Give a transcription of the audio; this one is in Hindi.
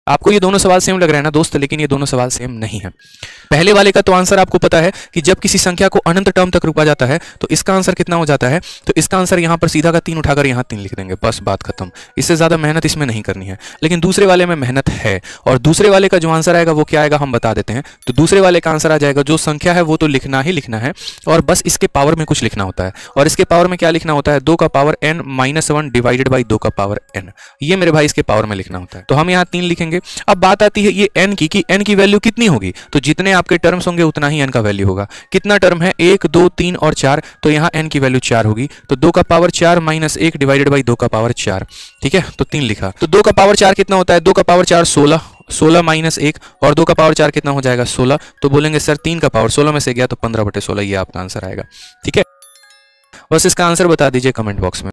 आपको ये दोनों सवाल सेम लग रहा है ना दोस्त, लेकिन ये दोनों सवाल सेम नहीं है। पहले वाले का तो आंसर आपको पता है कि जब किसी संख्या को अनंत टर्म तक रुका जाता है तो इसका आंसर कितना हो जाता है, तो इसका आंसर यहाँ पर सीधा का 3 उठाकर यहाँ 3 लिख देंगे, बस बात खत्म। इससे ज्यादा मेहनत इसमें नहीं करनी है। लेकिन दूसरे वाले में मेहनत है, और दूसरे वाले का जो आंसर आएगा वो क्या आएगा हम बता देते हैं। तो दूसरे वाले का आंसर आ जाएगा, जो संख्या है वो तो लिखना ही लिखना है, और बस इसके पावर में कुछ लिखना होता है। और इसके पावर में क्या लिखना होता है, 2 का power n minus 1 divided by 2 का पावर n। ये मेरे भाई इसके पावर में लिखना होता है। तो हम यहाँ 3 लिखेंगे। अब बात आती है ये n की, कि n की वैल्यू कितनी होगी, तो जितने आपके टर्म्स होंगे उतना ही n का वैल्यू होगा। कितना टर्म है, 1 2 3 और 4, तो यहाँ n की वैल्यू 4 होगी। तो 2 का पावर 4 माइनस 1 डिवाइडेड बाई 2 का पावर 4। ठीक है, तो 3 लिखा। तो 2 का पावर 4 कितना होता है, 2 का पावर 4 16, 16 माइनस 1, और 2 का पावर 4 कितना हो जाएगा 16। तो बोलेंगे सर 3 का पावर 16 में से गया तो 15/16, ये आपका आंसर आएगा। ठीक है, बस इसका आंसर बता दीजिए कमेंट बॉक्स में।